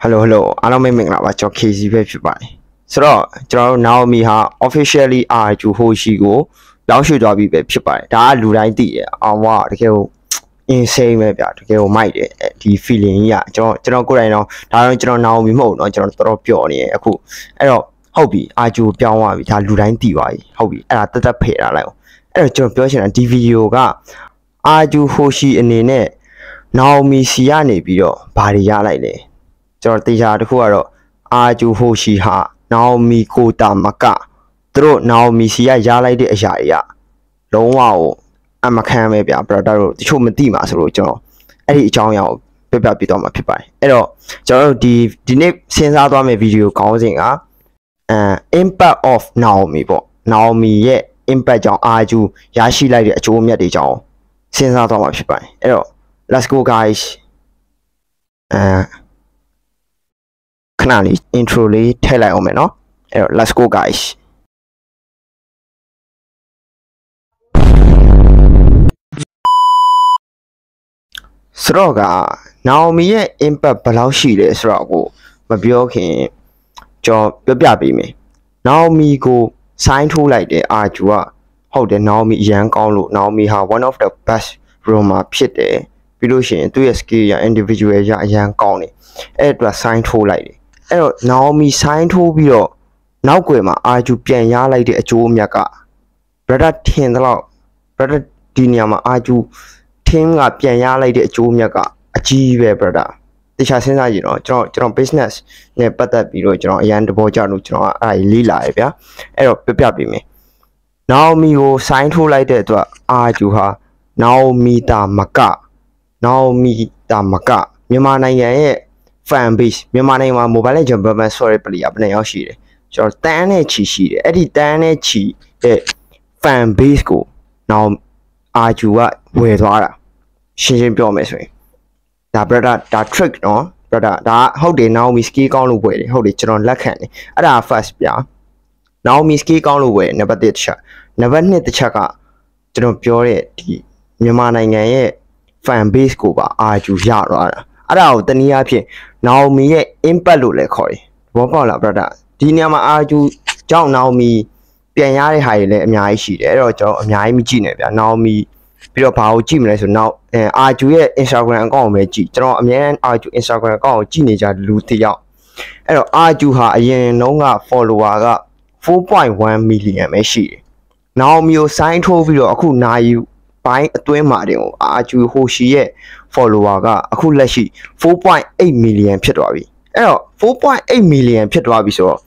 hello အားလုံးမင်္ဂလာပါကျွန်တော် KC ပဲဖြစ်ပါတယ်ဆိုတော့ကျွန်တော်တို့ Naomi ဟာ officially Arju Hoshi ကိုရောက်ရွှေ့သွားပြီပဲဖြစ်ပါတယ်ဒါကလူတိုင်းသိတယ်အောင်ဝတကယ်ကို insane ပဲဗျာတကယ်ကိုမိုက်တယ်ဒီ feeling ကြီးอ่ะကျွန်တော်ကိုယ်တိုင်တော့ဒါတော့ကျွန်တော် Naomi မဟုတ်เนาะကျွန်တော်တော်တော်ပျော်နေရအခုအဲ့တော့ဟုတ်ပြီ Arju ပြောင်းသွားပြီဒါလူတိုင်းသိပါပြီဟုတ်ပြီအဲ့ဒါတက်ဖယ်ထားလိုက်အောင်အဲ့တော့ကျွန်တော်ပြောချင်တာဒီ video က Arju Hoshi အနေနဲ့ Naomi စီကနေပြီးတော့ဘာတွေရလိုက်လဲကျွန်တော်တရားတစ်ခုကတော့ Arju Hoshi ဟာ Naomi ကိုတာမကသူတို့ Naomi စီကရလိုက်တဲ့အရာတွေကလုံးဝကိုအမခံပဲဗျာ brother တို့တချို့မသိမှာဆိုလို့ကျွန်တော်အဲ့ဒီအကြောင်းအရာကိုပြပြတော့မှာဖြစ်ပါတယ်အဲ့တော့ကျွန်တော်တို့ဒီနေ့စဉ်းစားသွားမယ့်ဗီဒီယိုခေါင်းစဉ်ကimpact of Naomi ပေါ့ Naomi ရဲ့ impact ကြောင့် Arju ရရှိလိုက်တဲ့အကျိုးအမြတ်တွေကြောင့်စဉ်းစားသွားမှာဖြစ်ပါတယ်အဲ့တော့ let's go guys ခဏလေး intro လေးထည့်လိုက်အောင်မယ်เนาะအဲ့တော့ let's go guys ဆိုတော့က Naomi ရဲ့ impact ဘယ်လောက်ရှိလဲဆိုတော့ကိုမပြောခင်ကျွန်တော်ပြပေးမယ် Naomi ကို sign ထိုးလိုက်တဲ့ Arju ကဟုတ်တယ် Naomi အရန်ကောင်းလို့ Naomi ဟာ one of the best roamer ဖြစ်တယ်ပြီးလို့ရှိရင်သူ့ရဲ့ skill ရ individual ရအရန်ကောင်းတယ်အဲ့အတွက် sign ထိုးလိုက်တယ်အဲ့တော့ Naomi sign ထိုးပြီးတော့နောက်ွယ်မှာ Arju ပြန်ရလိုက်တဲ့အကျိုးအမြတ်က brother ထင်တယ်လို့ brother ဒီနေရာမှာ Arju ထင်းကပြန်ရလိုက်တဲ့အကျိုးအမြတ်ကအကြီးပဲ brother တခြားစဉ်းစားကြည့်တော့ကျွန်တော် business နဲ့ပတ်သက်ပြီးတော့ကျွန်တော်အရန်တဘောကြလို့ကျွန်တော်အဲ့ဒါလေးလာရဗျာအဲ့တော့ပြပေးမယ် Naomi ကို sign ထိုးလိုက်တဲ့အတွက် Arju ဟာ Naomi တာမကမြန်မာနိုင်ငံရဲ့ fan base မြန်မာနိုင်ငံမှာ Mobile Legends Batman Story player ဘယ်နှယောက်ရှိတယ်ကျွန်တော်တန်းနဲ့ချီရှိတယ်အဲ့ဒီတန်းနဲ့ချီတဲ့ fan base ကို now Arju ကဝယ်သွားတာရှင်းပြောမယ်ဆိုရင်ဒါ brother ဒါ trick เนาะ brother ဒါဟုတ်တယ် Naomi skill ကောင်းလို့ဝယ်တယ်ဟုတ်တယ်ကျွန်တော်လက်ခံတယ်အဲ့ဒါ first ပြ Naomi skill ကောင်းလို့ဝယ်နံပါတ်1တစ်ချက်နံပါတ်2တစ်ချက်ကကျွန်တော်ပြောတဲ့ဒီမြန်မာနိုင်ငံရဲ့ fan base ကိုပါ Arju ရသွားတာအဲ့ဒါကိုတနည်းအားဖြင့် Naomi ရဲ့ impact လို့လည်းခေါ်တယ်ဘောပေါက်လား brother ဒီနေရာမှာ Arju ကြောင့် Naomi ပြန်ရတဲ့ဟာတွေလည်းအများကြီးရှိတယ်အဲ့တော့ကျွန်တော်အများကြီးမကြည့်နဲ့ဗျာ Naomi ပြီးတော့ဘာကိုကြည့်မလဲဆိုတော့ Arju ရဲ့ Instagram account ကိုပဲကြည့်ကျွန်တော်အများအား Arju Instagram account ကိုကြည့်နေကြလူတစ်ယောက်အဲ့တော့ Arju ဟာအရင်နှုန်းက follower က 4.1 million ပဲရှိတယ် Naomi ကို sign ထိုးပြီးတော့အခုနိုင်ပိုင်းအတွင်းမှာတင်ကို Arju Hoshi ရဲ့ follower ကအခုလက်ရှိ 4.8 million ဖြစ်သွားပြီအဲ့တော့ 4.8 million ဖြစ်သွားပြီဆိုတော့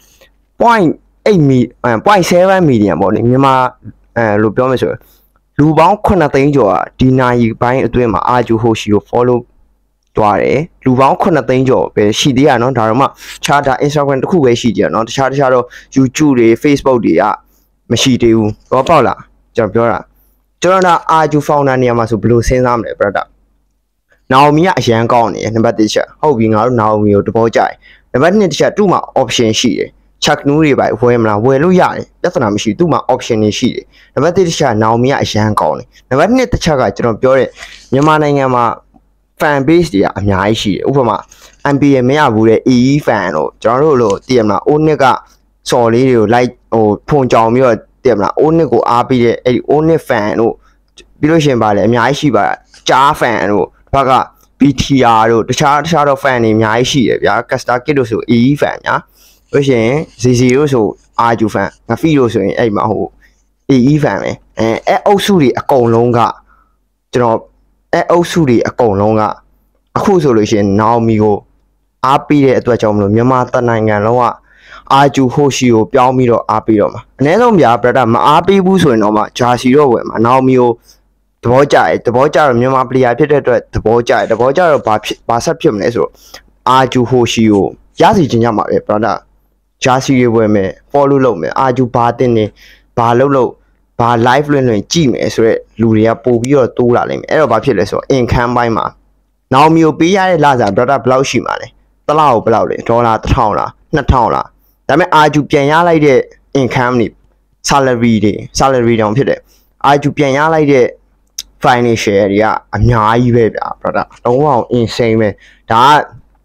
0.7 million ပေါ့လေမြန်မာလို့ပြောမယ်ဆိုရင်လူပေါင်း9သိန်းကျော်ကဒီနိုင်ပိုင်းအတွင်းမှာ Arju Hoshi ကို follow သွားတယ်လူပေါင်း9သိန်းကျော်ပဲရှိသေးရเนาะဒါတော့မှခြားဒါ Instagram တခုပဲရှိကြเนาะတခြားတော့ YouTube တွေ Facebook တွေကမရှိသေးဘူးတော့ပေါ့လားကျွန်တော်ပြောတာကျွန်တော်က Arju founder နေရာမှာဆိုဘယ်လိုစဉ်းစားမလဲ brother Naomi ကအရန်ကောင်းနေတယ်နံပါတ်1ချက်ဟုတ်ပြီငါတို့ Naomi ကိုတဘောကြိုက်နံပါတ်2တစ်ချက်သူ့မှာ option ရှိတယ်ချက်နူးတွေပဲဝယ်မလားဝယ်လို့ရတယ်ပြဿနာမရှိသူ့မှာ option တွေရှိတယ်နံပါတ်1တစ်ချက် Naomi ကအရန်ကောင်းတယ်နံပါတ်2တစ်ချက်ကကျွန်တော်ပြောတဲ့မြန်မာနိုင်ငံမှာ fan base တွေကအများကြီးရှိတယ်ဥပမာ MPL မရဘူးတဲ့ EE fan တို့ကျွန်တော်တို့လို့တည်ရမလား Onyx ကစော်လေးတွေကို like ဖုန်ကြောင်ပြီးတော့တည်ရမလား Onyx ကိုအားပေးတဲ့အဲ့ဒီ Onyx fan တို့ပြီးလို့ရှိရင်ပါလေအများကြီးရှိပါကြား fan တို့ဘက်က BTR တို့တခြားတော့ fan တွေအများကြီးရှိတယ်ဗျာ Caster Kid တို့ဆို EE fan ညာလို့ရှိရင် ZZ တို့ဆို Arju fan ငဖီတို့ဆိုရင်အဲ့မှာဟို EE fan ပဲအဲ့အုပ်စုတွေအကုန်လုံးကကျွန်တော်အဲ့အုပ်စုတွေအကုန်လုံးကအခုဆိုလို့ရှိရင် Naomi ကိုအားပေးတဲ့အတွက်ကြောင့်မလို့မြန်မာတနိုင်ငံလုံးက Arju Hoshi ကိုပြောင်းပြီးတော့အားပေးတော့မှာအနည်းဆုံးဗျာ brother မအားပေးဘူးဆိုရင်တော့မှ Jersey တော့ဝယ်မှာ Naomi ကိုသဘောကျတော့မြန်မာ player ဖြစ်တဲ့အတွက်သဘောကျတော့ဘာဆက်ဖြစ်မလဲဆိုတော့ Arju Hoshi ကိုရစီချင်းကြမှာပဲ brother Jersey တွေဝယ်မယ် follow လုပ်မယ် Arju ဘာတင်နေဘာလုပ်ဘာ live လွှင့်ကြည့်မယ်ဆိုတော့လူတွေကပို့ပြီးတော့တိုးလာလိမ့်မယ်အဲ့တော့ဘာဖြစ်လဲဆိုတော့ income ပိုင်းမှာ Naomi ကိုပေးရတဲ့လစာ brother ဘယ်လောက်ရှိမှာလဲတစ်လကိုဘယ်လောက်လဲဒေါ်လာ1000လား2000လားဒါပေမဲ့ Arju ပြန်ရလိုက်တဲ့ income တွေ salary တောင်ဖြစ်တယ် Arju ပြန်ရလိုက်တဲ့ financial တွေကအများကြီးပဲဗျာ brother လုံးဝ insane ပဲဒါက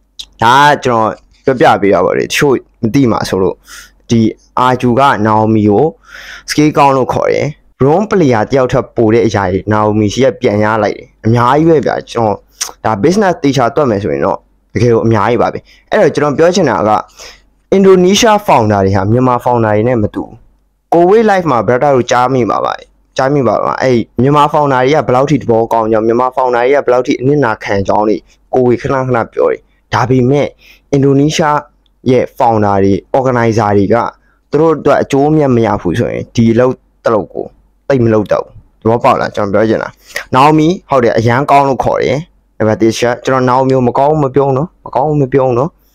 ဒါကျွန်တော်ပြပေးရပါလေတချို့မသိမှာဆိုလို့ဒီအာဂျူကနာအိုမီကို scale ကောင်းလို့ခေါ်တယ် Rome player တယောက်ထပ်ပို့တဲ့အရာကြီးနာအိုမီရှိရပြန်ရလိုက်တယ်အများကြီးပဲဗျာကျွန်တော်ဒါ business တေချာတွက်မယ်ဆိုရင်တော့တကယ်ကိုအများကြီးပါပဲအဲ့တော့ကျွန်တော်ပြောချင်တာကအင်ဒိုနီးရှား founder တွေဟာမြန်မာ founder တွေနဲ့မတူကိုဝေး live မှာ brother တို့ကြားမိပါအဲ့မြန်မာ founder တွေကဘယ်လောက်ထိသဘောကောင်းကြောင်းမြန်မာ founder တွေကဘယ်လောက်ထိအနစ်နာခံကြောင်းတွေကိုဝေးခဏပြောတယ်ဒါပေမဲ့အင်ဒိုနီးရှားရဲ့ founder တွေ organizer တွေကသူတို့အတွက်အကျိုးမြတ်မရဘူးဆိုရင်ဒီလောက်တလောက်ကိုတိတ်မလုပ်တော့ဘူးသဘောပေါက်လားကျွန်တော်ပြောချင်တာနာအိုမီဟုတ်တယ်အရန်ကောင်းလို့ခေါ်တယ်နံပါတ်1ချက်ကျွန်တော်နာအိုမီကိုမကောင်းမပြောနော်နံပါတ်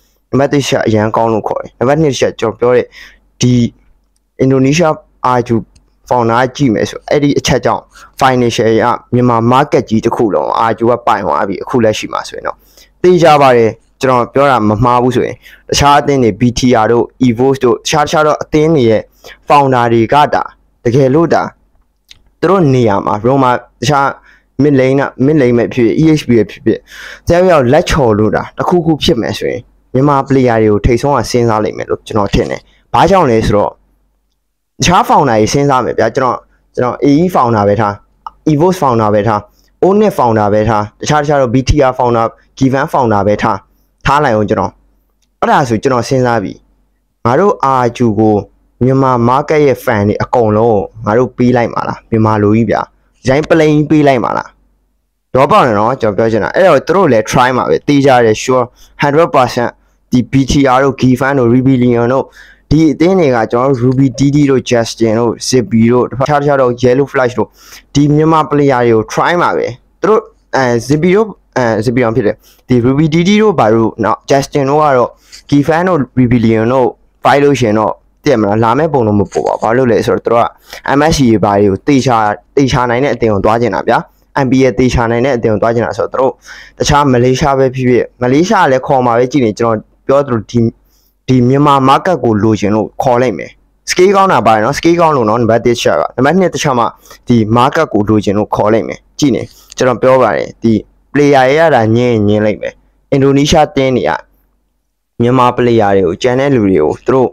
1ချက်အရန်ကောင်းလို့ခေါ်တယ်နံပါတ်2ချက်ကျွန်တော်ပြောတဲ့ဒီအင်ဒိုနီးရှားအာဂျူfounder ကြည့်မယ်ဆိုအဲ့ဒီအချက်ကြောင့် financial ရမြန်မာ market ကြီးတစ်ခုလုံးအာဂျူကပိုင်သွားပြီအခုလက်ရှိမှာဆိုရင်တော့သိကြပါတယ်ကျွန်တော်ပြောတာမမှားဘူးဆိုရင်တခြားအသင်းတွေ BTR တို့ EVOS တို့တခြားတော့အသင်းတွေရဲ့ founder တွေကတကယ်လို့သူတို့နေရာမှာ Roma တခြား mid lane မဲ့ဖြစ် EHP ဖြစ်တယောက်လက်ချော်လို့တခုဖြစ်မယ်ဆိုရင်မြန်မာ player တွေကိုထိတ်ဆုံးကစဉ်းစားလိမ့်မယ်လို့ကျွန်တော်ထင်တယ်။ဘာကြောင့်လဲဆိုတော့တခြား founder တွေစဉ်းစားမယ်ဗျာကျွန်တော် AE founder ပဲထား EVOS founder ပဲထား ONET founder ပဲထားတခြားတော့ BTR founder Given founder ပဲထားလိုက်အောင်ကျွန်တော်အဲ့ဒါဆိုကျွန်တော်စဉ်းစားပြီငါတို့ RQ ကိုမြန်မာ market ရဲ့ fan တွေအကုန်လုံးငါတို့ပေးလိုက်မှာလားမြန်မာလူကြီးဗျာဒီတိုင်း plain ပေးလိုက်မှာလားတော့ပေါ့နော်ကျွန်တော်ပြောချင်တာအဲ့တော့သူတို့လည်း try မှာပဲတေးကြတယ် sure 100% ဒီ BTR တို့ Given တို့ Rebellion တို့ဒီအသင်းတွေကကျွန်တော်တို့ Ruby DD တို့ Justin တို့ Zippy တို့တခြားတော့ Yellow Flash တို့ဒီမြန်မာ player တွေကို try မှာပဲသူတို့Zippy တို့Zippy အောင်ဖြစ်တယ်ဒီ Ruby DD တို့ဘာလို့နော် Justin တို့ကတော့ Given တို့ Rebellion တို့ file လို့ရှင်တော့တည်မလားလာမဲ့ပုံတော့မပေါ်ပါဘာလို့လဲဆိုတော့သူတို့က MSC ဘာတွေကိုတေချာနိုင်တဲ့အသင်းကိုတွားကျင်တာဗျာ MB ရဲ့တေချာနိုင်တဲ့အသင်းကိုတွားကျင်တာဆိုတော့သူတို့တခြားမလေးရှားပဲဖြစ်မလေးရှားလည်းခေါ်မှာပဲကြည့်နေကျွန်တော်ပြောသလိုဒီမြန်မာ market ကိုလိုချင်လို့ခေါ်လိုက်မယ် scale ကောင်းတာပါတယ်နော် scale ကောင်းလို့နော်နံပါတ်1ချက်ကနံပါတ်2တစ်ချက်မှဒီ market ကိုလိုချင်လို့ခေါ်လိုက်မယ်ကြည့်နေကျွန်တော်ပြောပါတယ်ဒီ player ရတာညင်းလိုက်မယ်အင်ဒိုနီးရှားတင်းတွေကမြန်မာ player တွေကိုကျန်တဲ့လူတွေကိုသူတို့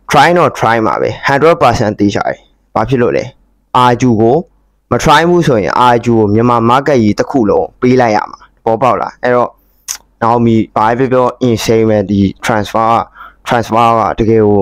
try မှာပဲ 100% တေးချတယ်ဘာဖြစ်လို့လဲ RQ ကိုမ try ဘူးဆိုရင် RQ ကိုမြန်မာ market ကြီးတစ်ခုလုံးပေးလိုက်ရမှာပေါ်ပေါက်လားအဲ့တော့နောက်မီဘာပဲပြော insane ပဲဒီ transfer ကတကယ်ကို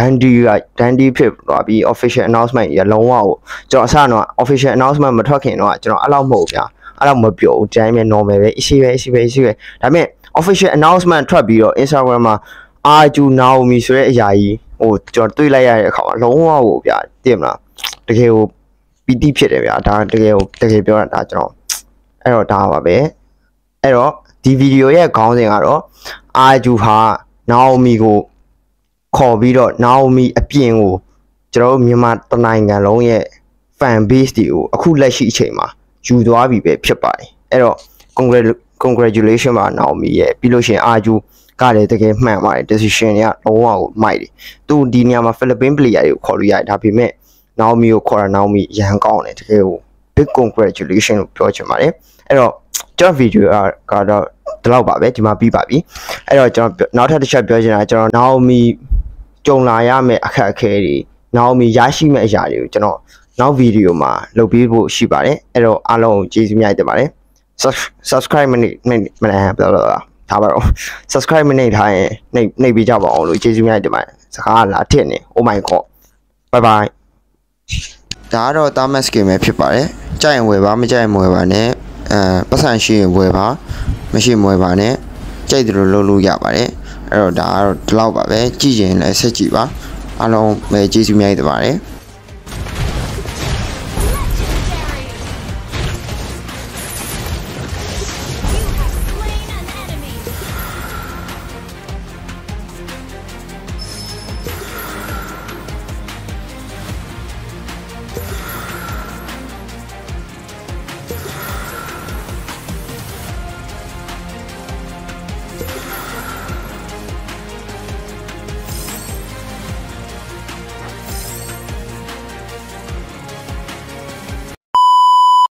dandy ဖြစ်သွားပြီး official announcement ကြီးလုံးဝကိုကျွန်တော်အစတော့ official announcement မထွက်ခင်တော့ကျွန်တော်အဲ့လောက်မဟုတ်ဗျာအဲ့လောက်မပြောဘူးတိုင်းပဲ normal ပဲ issue ပဲဒါပေမဲ့ official announcement ထွက်ပြီးတော့ Instagram မှာ RQ Naomi ဆိုတဲ့အရာကြီးကျွန်တော်တွေ့လိုက်ရတဲ့အခါမှာလုံးဝကိုဗျာသိမလားတကယ်ကိုပီတိဖြစ်တယ်ဗျာဒါတကယ်ပြောတာဒါကျွန်တော်အဲ့တော့ဒါပါပဲအဲ့တော့ဒီဗီဒီယိုရဲ့ခေါင်းစဉ်ကတော့ RQ ဟာ Naomi ကိုခေါ်ပြီးတော့ Naomi အပြင်ကိုကျွန်တော်တို့မြန်မာတနိုင်ငံလုံးရဲ့ fan base တွေကိုအခုလက်ရှိအချိန်မှာယူသွားပြီပဲဖြစ်ပါတယ်အဲ့တော့ congratulation ပါ Naomi ရဲ့ပြီးလို့ရှိရင် RQ ကလည်းတကယ်မှန်ပါတယ် decision တွေကလုံးဝကိုမိုက်တယ်သူဒီနေရာမှာ Philippine player တွေကိုခေါ်လို့ရတယ်ဒါပေမဲ့ Naomi ကိုခေါ်တာ Naomi ရန်ကောင်းတယ်တကယ်ကို big congratulation လို့ပြောချင်ပါတယ်အဲ့တော့ကျွန်တော်ဗီဒီယိုကတော့ဒီလောက်ပါပဲဒီမှာပြီးပါပြီအဲ့တော့ကျွန်တော်နောက်ထပ်တစ်ချက်ပြောချင်တာကျွန်တော် Naomi ကြုံလာရမယ့်အခက်အခဲတွေ Naomi ရရှိမယ့်အရာတွေကိုကျွန်တော်နောက်ဗီဒီယိုမှာလုပ်ပေးဖို့ရှိပါတယ်အဲ့တော့အားလုံးကျေးဇူးများတင်ပါတယ် subscribe ထားပါတော့ subscribe မနေထားရင်နှိပ်ပေးကြပါအောင်လို့ကျေးဇူးများတင်ပါတယ်စကားလာထစ်နေ oh my god bye bye ဒါကတော့ Thamas game ပဲဖြစ်ပါတယ်ကြိုက်ရင်ဝယ်ပါမကြိုက်ရင်မဝယ်ပါနဲ့ပတ်စံရှိရင်ဝယ်ပါမရှိမဝယ်ပါနဲ့ကြိုက်တယ်လို့လုပ်လို့ရပါတယ်အဲ့တော့ဒါကတော့ဒီလောက်ပါပဲကြည့်ရင်လည်းဆက်ကြည့်ပါအားလုံးပဲကျေးဇူးများတင်ပါတယ်